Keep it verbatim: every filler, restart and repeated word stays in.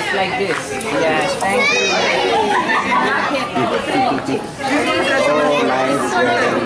just like this. Yes, thank you. Oh, nice.